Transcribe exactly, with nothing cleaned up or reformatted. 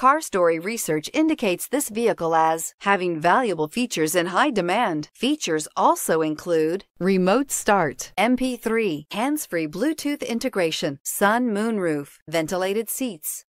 CarStory research indicates this vehicle as having valuable features in high demand. Features also include remote start, M P three, hands-free Bluetooth integration, sun moonroof, ventilated seats,